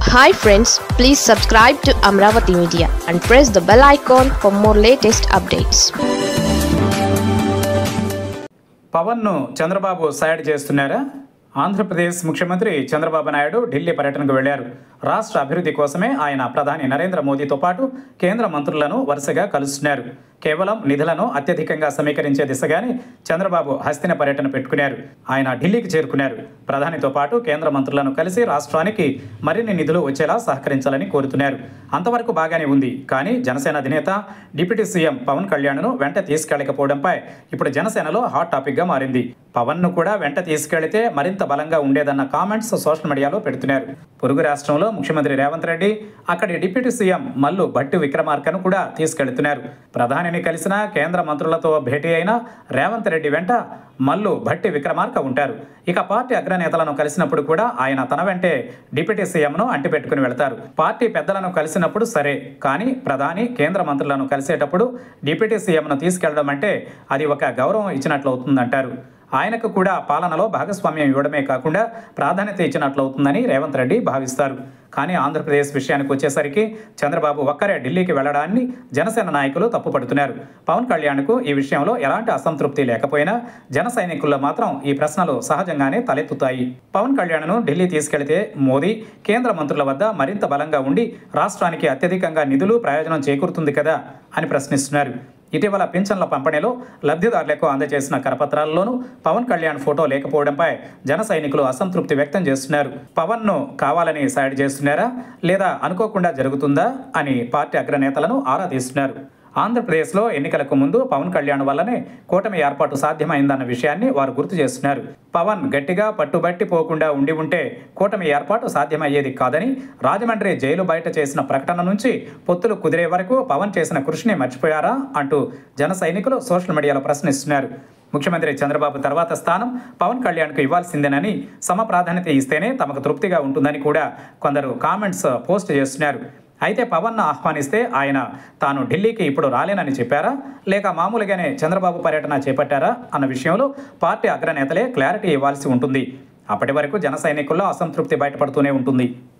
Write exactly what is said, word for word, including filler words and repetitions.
Hi friends, please subscribe to Amravati Media and press the bell icon for more latest updates. Pawan ను Chandrababu side చేస్తున్నారా? ఆంధ్రప్రదేశ్ ముఖ్యమంత్రి చంద్రబాబు నాయుడు ఢిల్లీ పర్యటనకు వెళ్లారు. రాష్ట్ర అభివృద్ధి కోసమే ఆయన ప్రధాని నరేంద్ర మోదీతో పాటు కేంద్ర మంత్రులను వరుసగా కలుస్తున్నారు. కేవలం నిధులను అత్యధికంగా సమీకరించే దిశగానే చంద్రబాబు హస్తిన పర్యటన పెట్టుకున్నారు. ఆయన ఢిల్లీకి చేరుకున్నారు. ప్రధానితో పాటు కేంద్ర మంత్రులను కలిసి రాష్ట్రానికి మరిన్ని నిధులు వచ్చేలా సహకరించాలని కోరుతున్నారు. అంతవరకు బాగానే ఉంది. కానీ జనసేన అధినేత డిప్యూటీ సీఎం పవన్ కళ్యాణ్ను వెంట తీసుకెళ్లకపోవడంపై ఇప్పుడు జనసేనలో హాట్ టాపిక్గా మారింది. పవన్ను కూడా వెంట తీసుకెళ్లితే మరింత బలంగా ఉండేదన్న కామెంట్స్ సోషల్ మీడియాలో పెడుతున్నారు. పొరుగు రాష్ట్రంలో ముఖ్యమంత్రి రేవంత్ రెడ్డి, అక్కడి డిప్యూటీ సీఎం మల్లు భట్టి విక్రమార్కను కూడా తీసుకెళ్తున్నారు. ప్రధానిని కలిసిన కేంద్ర మంత్రులతో భేటీ అయిన రేవంత్ రెడ్డి వెంట మల్లు భట్టి విక్రమార్క ఉంటారు. ఇక పార్టీ అగ్రనేతలను కలిసినప్పుడు కూడా ఆయన తన వెంటే డిప్యూటీ సీఎంను అంటిపెట్టుకుని వెళతారు. పార్టీ పెద్దలను కలిసినప్పుడు సరే, కానీ ప్రధాని కేంద్ర మంత్రులను కలిసేటప్పుడు డిప్యూటీ సీఎంను తీసుకెళ్లడం అంటే అది ఒక గౌరవం ఇచ్చినట్లు అవుతుందంటారు. ఆయనకు కూడా పాలనలో భాగస్వామ్యం ఇవ్వడమే కాకుండా ప్రాధాన్యత ఇచ్చినట్లవుతుందని రేవంత్ రెడ్డి భావిస్తారు. కానీ ఆంధ్రప్రదేశ్ విషయానికి వచ్చేసరికి చంద్రబాబు ఒక్కరే ఢిల్లీకి వెళ్లడాన్ని జనసేన నాయకులు తప్పుపడుతున్నారు. పవన్ కళ్యాణ్కు ఈ విషయంలో ఎలాంటి అసంతృప్తి లేకపోయినా జన సైనికుల్లో మాత్రం ఈ ప్రశ్నలు సహజంగానే తలెత్తుతాయి. పవన్ కళ్యాణ్ను ఢిల్లీ తీసుకెళ్తే మోదీ, కేంద్ర మంత్రుల వద్ద మరింత బలంగా ఉండి రాష్ట్రానికి అత్యధికంగా నిధులు ప్రయోజనం చేకూరుతుంది కదా అని ప్రశ్నిస్తున్నారు. ఇటీవల పింఛన్ల పంపిణీలో లబ్ధిదారులకు అందజేసిన కరపత్రాల్లోనూ పవన్ కళ్యాణ్ ఫోటో లేకపోవడంపై జన సైనికులు అసంతృప్తి వ్యక్తం చేస్తున్నారు. పవన్ను కావాలని సైడ్ చేస్తున్నారా లేదా అనుకోకుండా జరుగుతుందా అని పార్టీ అగ్రనేతలను ఆరా తీస్తున్నారు. ఆంధ్రప్రదేశ్లో ఎన్నికలకు ముందు పవన్ కళ్యాణ్ వల్లనే కూటమి ఏర్పాటు సాధ్యమైందన్న విషయాన్ని వారు గుర్తు చేస్తున్నారు. పవన్ గట్టిగా పట్టుబట్టి పోకుండా ఉండి ఉంటే కూటమి ఏర్పాటు సాధ్యమయ్యేది కాదని, రాజమండ్రి జైలు బయట చేసిన ప్రకటన నుంచి పొత్తులు కుదిరే వరకు పవన్ చేసిన కృషిని మర్చిపోయారా అంటూ జన సైనికులు సోషల్ మీడియాలో ప్రశ్నిస్తున్నారు. ముఖ్యమంత్రి చంద్రబాబు తర్వాత స్థానం పవన్ కళ్యాణ్కు ఇవ్వాల్సిందేనని, సమ ప్రాధాన్యత ఇస్తేనే తమకు తృప్తిగా ఉంటుందని కూడా కొందరు కామెంట్స్ పోస్ట్ చేస్తున్నారు. అయితే పవన్ను ఆహ్వానిస్తే ఆయన తాను ఢిల్లీకి ఇప్పుడు రాలేనని చెప్పారా, లేక మామూలుగానే చంద్రబాబు పర్యటన చేపట్టారా అన్న విషయంలో పార్టీ అగ్రనేతలే క్లారిటీ ఇవ్వాల్సి ఉంటుంది. అప్పటి వరకు జన సైనికుల్లో అసంతృప్తి బయటపడుతూనే ఉంటుంది.